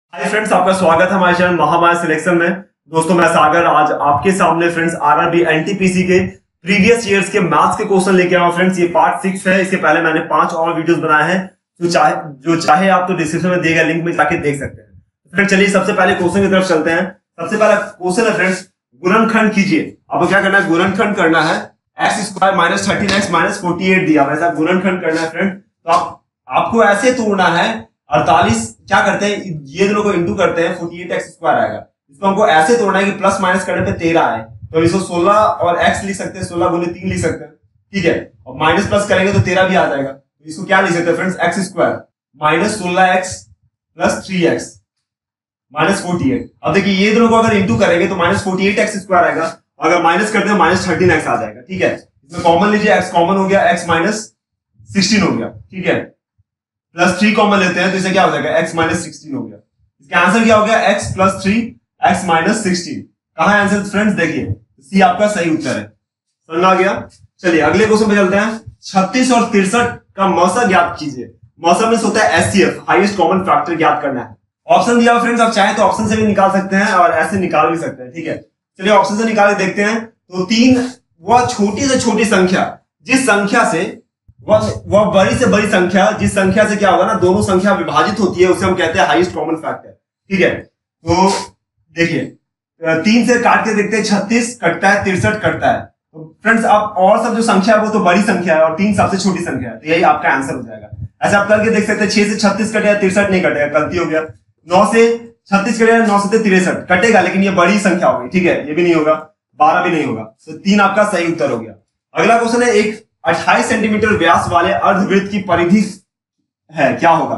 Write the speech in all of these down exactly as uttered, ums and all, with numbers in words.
Hi friends, आपका स्वागत है हमारे चैनल महामाया सिलेक्शन में। दोस्तों मैं सागर आज आपके सामने फ्रेंड्स आरआरबी एनटीपीसी के प्रीवियस ईयर्स के मैथ्स के क्वेश्चन लेके आया हूं। फ्रेंड्स ये पार्ट सिक्स है। इसके पहले मैंने पांच और वीडियोस बनाए हैं, जो चाहे जो चाहे आप तो डिस्क्रिप्शन में दिए गए लिंक में जाके देख सकते हैं। फ्रेंड्स चलिए सबसे पहले क्वेश्चन की तरफ चलते हैं। सबसे पहला क्वेश्चन है फ्रेंड्स, गुणनखंड कीजिए। आपको क्या करना है, गुणनखंड करना है। X square minus thirteen x minus forty eight दिया, वैसा गुणनखंड करना है फ्रेंड। तो आप आपको ऐसे तोड़ना है, अड़तालीस क्या करते हैं, ये दोनों को इंटू करते हैं, फोर्टी एट एक्स स्क्वायर आएगा। इसको हमको ऐसे तोड़ना है कि प्लस माइनस करने पे तेरह आए। तो इसको सोलह और एक्स लिख सकते हैं, सोलह गुने तीन लिख सकते हैं, ठीक है। और माइनस प्लस करेंगे तो तेरह भी आ जाएगा। तो इसको क्या लिख सकते हैं फ्रेंड्स, एक्स स्क्वायर माइनस सोलह x plus three x minus forty eight. अब देखिए ये दोनों को अगर इंटू करेंगे तो minus forty eight x square आएगा। अगर माइनस करते हैं माइनस थर्टीन एक्स आ जाएगा, ठीक है। इसमें कॉमन लीजिए, एक्स कॉमन हो गया, एक्स माइनस सिक्सटीन हो गया, ठीक है। प्लस थ्री कॉमन लेते हैं तो इसे क्या हो जाएगा, एक्स माइनस सिक्सटीन हो गया। इसका आंसर क्या हो गया, x plus three x minus sixteen. कहां है आंसर फ्रेंड्स, देखिए सी आपका सही उत्तर है। समझ आ गया। चलिए अगले क्वेश्चन पे चलते हैं। छत्तीस और तिरसठ का मौसा ज्ञात कीजिए। मौसा में होता है एचसीएफ, हाईएस्ट कॉमन फैक्टर ज्ञात करना है। ऑप्शन दिया हुआ फ्रेंड्स, आप चाहे तो ऑप्शन से भी निकाल सकते हैं और ऐसे निकाल भी सकते हैं, ठीक है। चलिए ऑप्शन से निकाल के देखते हैं। तो तीन, वह छोटी से छोटी संख्या जिस संख्या से वह वह बड़ी से बड़ी संख्या, जिस संख्या से क्या होगा ना, दोनों संख्या विभाजित होती है, उसे हम कहते हैं हाईएस्ट कॉमन फैक्टर, ठीक है। तो देखिए तीन से काट के देखते हैं, छत्तीस कटता है, तिरसठ कटता है। तो फ्रेंड्स आप और सब जो संख्या है वो तो बड़ी संख्या है और तीन सबसे छोटी संख्या है, तो यही आपका आंसर हो जाएगा। ऐसे आप करके देख सकते हैं, छह से छत्तीस कटेगा, तिरसठ नहीं कटेगा, गलती हो गया। नौ से छत्तीस कटेगा, नौ से तिरसठ कटेगा, लेकिन ये बड़ी संख्या होगी, ठीक है। ये भी नहीं होगा, बारह भी नहीं होगा। तो तीन आपका सही उत्तर हो गया। अगला क्वेश्चन है, एक अट्ठाईस सेंटीमीटर व्यास वाले अर्धवृत्त की परिधि है, क्या होगा।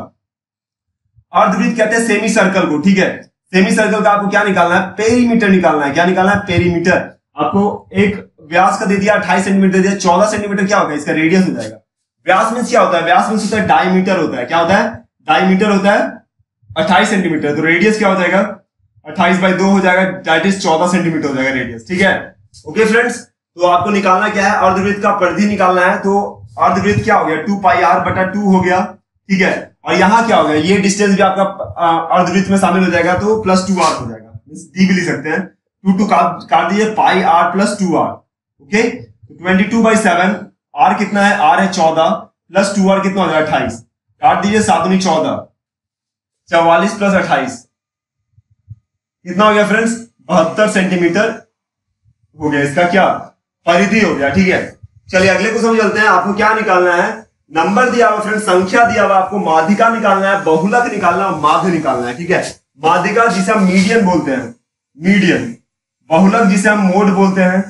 अर्धवृत्त कहते हैं सेमी सर्कल को, ठीक है। सेमी सर्कल का आपको क्या निकालना है, पेरीमीटर निकालना है। क्या निकालना है, पेरीमीटर। आपको एक व्यास का दे दिया, अट्ठाईस सेंटीमीटर दे दिया, चौदह सेंटीमीटर क्या होगा, इसका रेडियस हो जाएगा। व्यास में क्या होता है, व्यास में होता है डायमीटर होता है। क्या होता है, डायमीटर होता है अट्ठाईस सेंटीमीटर। तो रेडियस क्या हो जाएगा, अट्ठाईस बाई दो हो जाएगा, दैट इज चौदह सेंटीमीटर हो जाएगा रेडियस, ठीक है। ओके फ्रेंड्स, तो आपको निकालना क्या है, अर्धवृत्त का परिधि निकालना है। तो अर्धवृत्त क्या हो गया, टू पाई आर बटा टू हो गया, ठीक है। और यहाँ क्या हो गया, ये डिस्टेंस भी आपका अर्धवृत्त में शामिल हो जाएगा, तो प्लस टू आर हो जाएगा। डी भी लिख सकते हैं, टू टू काट दीजिए, pi r plus two r, okay. Twenty two by seven, r कितना है, आर है चौदह, प्लस टू आर कितना हो जाएगा, अट्ठाईस। काट दीजिए, सात दूनी चौदह, चौवालीस प्लस अट्ठाईस कितना हो गया फ्रेंड्स, बहत्तर सेंटीमीटर हो गया। इसका क्या परिधि हो गया, ठीक है। चलिए अगले को समझ चलते हैं। आपको क्या निकालना है, नंबर दिया हुआ फ्रेंड, संख्या दिया हुआ, आपको माध्यिका निकालना है, बहुलक निकालना है, माध्य निकालना है, ठीक है। माध्यिका जिसे हम मीडियन बोलते हैं, मीडियन। बहुलक जिसे हम मोड बोलते हैं,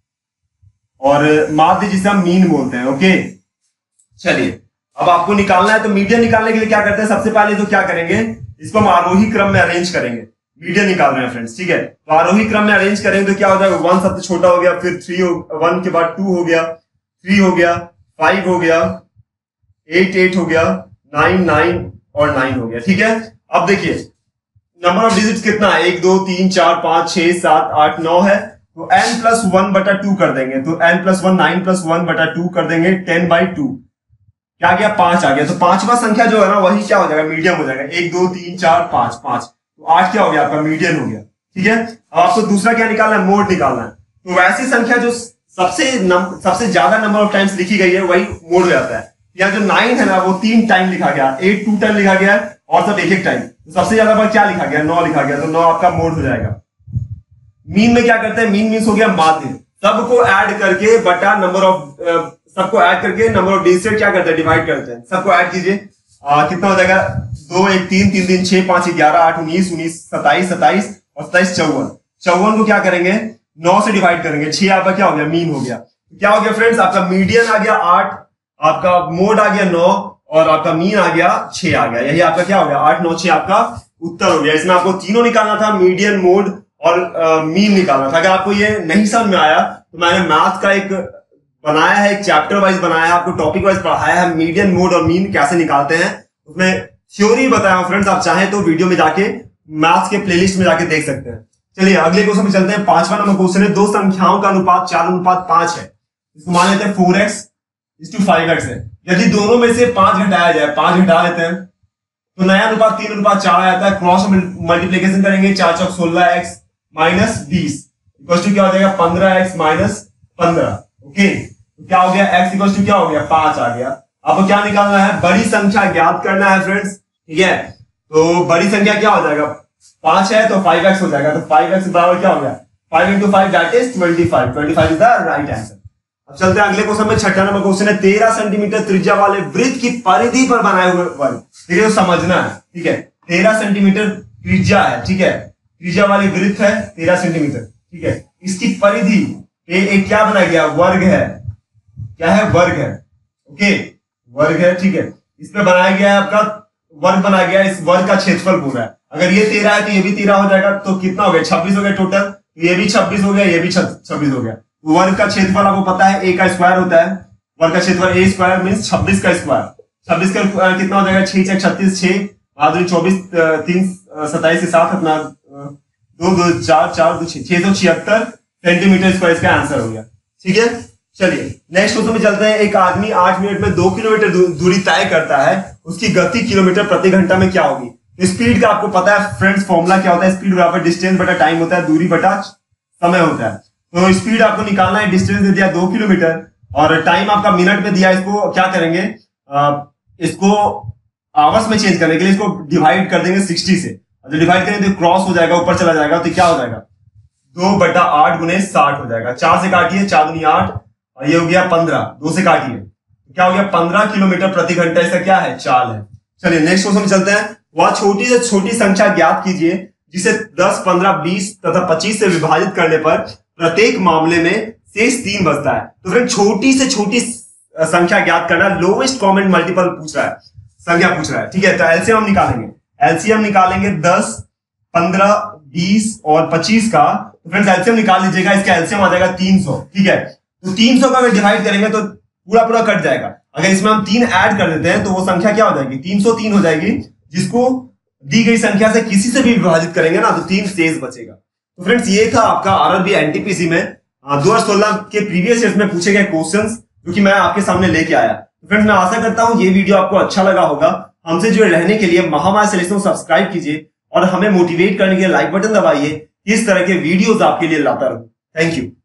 और माध्य जिसे हम मीन बोलते हैं, ओके। चलिए अब आपको निकालना है, तो मीडियन निकालने के लिए क्या करते हैं, सबसे पहले तो क्या करेंगे, इसको हम आरोही क्रम में अरेंज करेंगे। मीडियन निकाल रहे हैं फ्रेंड्स, ठीक है। तो आरोही क्रम में अरेंज करेंगे तो क्या हो जाएगा, वन सबसे छोटा हो गया, फिर थ्री हो, वन के बाद टू हो गया, थ्री हो गया, फाइव हो गया, एट एट हो गया, नाइन नाइन और नाइन हो गया, ठीक है। अब देखिए नंबर ऑफ डिजिट्स कितना है, एक दो तीन चार पांच छह सात आठ नौ है। तो एन प्लस वन बटा टू कर देंगे, तो n plus one nine plus one बटा टू कर देंगे, टेन बाई टू क्या गया, पांच आ गया। तो पांचवा संख्या जो है ना, वही क्या हो जाएगा, मीडियम हो जाएगा। एक दो तीन चार पांच, पांच, तो आठ क्या हो गया आपका, मीडियन हो गया, ठीक है। अब आपको दूसरा क्या निकालना है, मोड निकालना है। तो वैसी संख्या जो सबसे नम, सबसे ज्यादा नंबर ऑफ टाइम्स लिखी गई है वही मोड हो जाता है। यहाँ जो नाइन है ना, वो तीन टाइम लिखा गया, एट टू टाइम लिखा गया और सब एक एक टाइम। तो सबसे ज्यादा बार क्या लिखा गया, नौ लिखा गया, तो नौ आपका मोड हो जाएगा। मीन में क्या करते हैं, मीन मीन्स हो गया माध्य। सबको ऐड करके बटा नंबर ऑफ, सबको ऐड करके नंबर ऑफ डिजिट से क्या करते हैं, डिवाइड करते हैं। सबको ऐड कीजिए, कितना हो जाएगा, दो एक तीन, तीन तीन छह, पांच ग्यारह, आठ उन्नीस, उन्नीस सताइस, सताइस और सताइस चौवन। चौवन को क्या करेंगे, नौ से डिवाइड करेंगे, छह आपका क्या हो गया, मीन हो गया। क्या हो गया फ्रेंड्स, आपका मीडियन आ गया आठ, आपका मोड आ गया नौ और आपका मीन आ गया छह आ गया। यही आपका क्या हो गया, आठ नौ छह आपका उत्तर हो गया। इसमें आपको तीनों निकालना था, मीडियन, मोड और आ, मीन निकालना था। अगर आपको ये नहीं समझ में आया तो मैंने मैथ का एक बनाया है, एक चैप्टर वाइज बनाया है, आपको टॉपिक वाइज पढ़ाया है, मीडियन, मोड और मीन कैसे निकालते हैं, उसमें थ्योरी बताया हूं फ्रेंड्स। आप चाहें तो वीडियो में जाके मैथ्स के प्लेलिस्ट में जाके देख सकते हैं। चलिए अगले क्वेश्चन में चलते हैं। पांचवा नंबर क्वेश्चन है, दो संख्याओं का अनुपात चार अनुपात पांच है। इसको मान लेते हैं four x is to five x है। यदि दोनों में से पांच घटाया जाए, पांच घटा लेते हैं, तो नया अनुपात तीन अनुपात चार आ जाता है। क्रॉस मल्टीप्लीकेशन करेंगे, चार चौक सोलह एक्स माइनस बीस इक्वल टू क्या हो जाएगा, पंद्रह एक्स माइनस पंद्रह। ओके, तो क्या हो गया, x इक्वल टू क्या हो गया, पांच आ गया। आपको क्या निकालना है, बड़ी संख्या ज्ञात करना है फ्रेंड्स, ठीक है। तो बड़ी संख्या क्या हो जाएगा, पांच है तो फाइव एक्स हो जाएगा, तो फाइव एक्स बराबर क्या हो गया, five into five that is twenty five. Twenty five is the right answer. अब चलते हैं अगले क्वेश्चन में। छठा नंबर क्वेश्चन है, तेरह सेंटीमीटर त्रिज्या वाले वृत्त की परिधि पर बनाए हुए वर्ग। ठीक है, तो समझना है, ठीक है। तेरह सेंटीमीटर त्रिज्या है, ठीक है, त्रिज्या वाली वृत्त है तेरह सेंटीमीटर, ठीक है। इसकी परिधि एक क्या बनाया गया, वर्ग है, क्या है, वर्ग है। ओके, वर्ग है, ठीक है। इस पे बनाया गया है आपका वर्ग बनाया गया, इस वर्ग का क्षेत्रफल पूरा है। अगर ये तेरह है तो ये भी तेरह हो जाएगा, तो कितना हो गया, छब्बीस हो गया टोटल। ये भी छब्बीस हो गया, ये भी छब्बीस हो गया। वर्ग का क्षेत्रफल आपको पता है, ए का स्क्वायर होता है। वर्ग का क्षेत्रफल ए स्क्वायर मीन्स छब्बीस का स्क्वायर। छब्बीस का कितना हो जाएगा, छह छह छत्तीस, छह बहादुरी चौबीस, तीन सत्ताईस के साथ अपना दो दो चार चार दो छह छह सौ छिहत्तर सेंटीमीटर स्क्वायर इसका आंसर हो गया। ठीक है, चलिए नेक्स्ट क्वेश्चन में चलते हैं। एक आदमी आठ मिनट में दो किलोमीटर दूरी तय करता है, उसकी गति किलोमीटर प्रति घंटा में क्या होगी। स्पीड का आपको पता है फ्रेंड्स, फॉर्मूला क्या होता है, स्पीड बराबर डिस्टेंस बटा टाइम होता है, दूरी बटा समय होता है। तो स्पीड आपको निकालना है, डिस्टेंस दे दिया दो किलोमीटर और टाइम आपका मिनट में दिया। इसको क्या करेंगे, आ, इसको आवर्स में चेंज करने के लिए इसको डिवाइड कर देंगे सिक्सटी से। जो डिवाइड करेंगे तो क्रॉस हो जाएगा, ऊपर चला जाएगा, तो क्या हो जाएगा, दो बटा आठ गुने साठ हो जाएगा। चार से काटिए, चार दुनी आठ और ये हो गया पंद्रह, दो से काटिए क्या हो गया, पंद्रह किलोमीटर प्रति घंटा इसका क्या है, चाल है। चलिए नेक्स्ट क्वेश्चन चलते हैं। वह छोटी से छोटी संख्या ज्ञात कीजिए जिसे दस, पंद्रह, बीस तथा पच्चीस से विभाजित करने पर प्रत्येक मामले में शेष तीन बचता है। तो फ्रेंड छोटी से छोटी संख्या ज्ञात करना, लोवेस्ट कॉमन मल्टीपल पूछ रहा है, संख्या पूछ रहा है, ठीक है। तो एलसीएम हम निकालेंगे, एलसीएम निकालेंगे दस, पंद्रह, बीस और पच्चीस का। तो फ्रेंड्स एलसीएम निकाल लीजिएगा, इसका एलसीएम आ जाएगा तीन सौ, ठीक है। तो तीन सौ का अगर डिवाइड करेंगे तो पूरा पूरा कट जाएगा। अगर इसमें हम तीन ऐड कर देते हैं तो वो संख्या क्या हो जाएगी, तीन सौ तीन हो जाएगी, जिसको दी गई संख्या से किसी से भी विभाजित करेंगे ना तो तीन शेष बचेगा। तो फ्रेंड्स ये था आपका आरआरबी एनटीपीसी में दो हज़ार सोलह के प्रीवियस ईयर्स में पूछे गए क्वेश्चंस, जो कि मैं आपके सामने लेके आया। तो फ्रेंड्स मैं आशा करता हूं ये वीडियो आपको अच्छा लगा होगा। हमसे जुड़े रहने के लिए महामाया सिलेक्शन सब्सक्राइब कीजिए और हमें मोटिवेट करने के लिए लाइक बटन दबाइए। इस तरह के वीडियोस आपके लिए लाता रहूं। Thank you.